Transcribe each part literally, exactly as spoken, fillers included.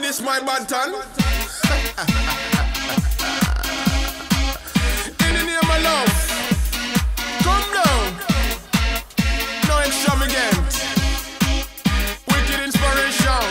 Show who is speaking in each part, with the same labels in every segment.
Speaker 1: this my bantan. In the name of love, come down. No extravagant, wicked inspiration.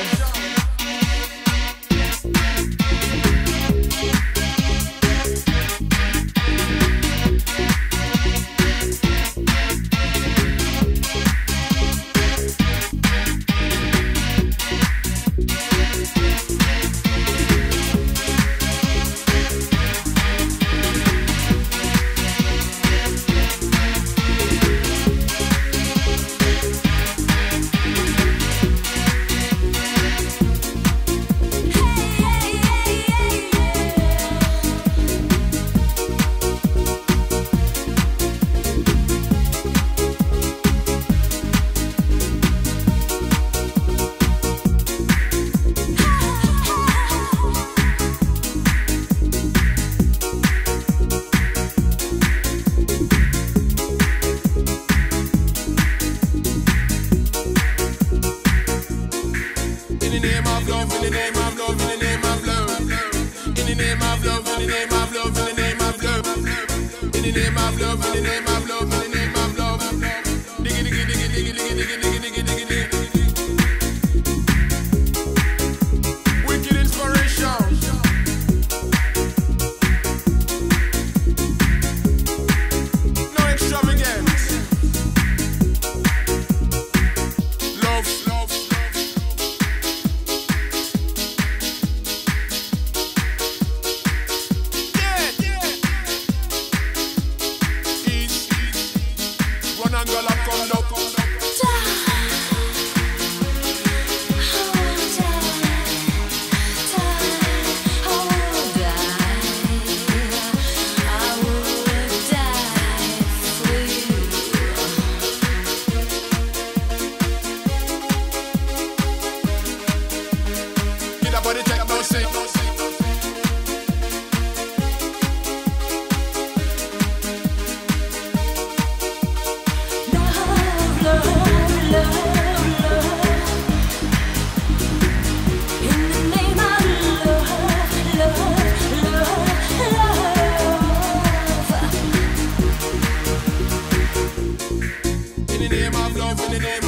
Speaker 1: In the name of love, in the name of love, in the name of love. In the name of love, in the name of love, in the name of love. In the name of love, in the name of love, in the name of love. Diggy diggy diggy diggy diggy diggy diggy diggy diggy. Wicked inspiration. No extravagance. Love, love. One angle up, come up. Get up on the tech, no say. In the name of love, in the name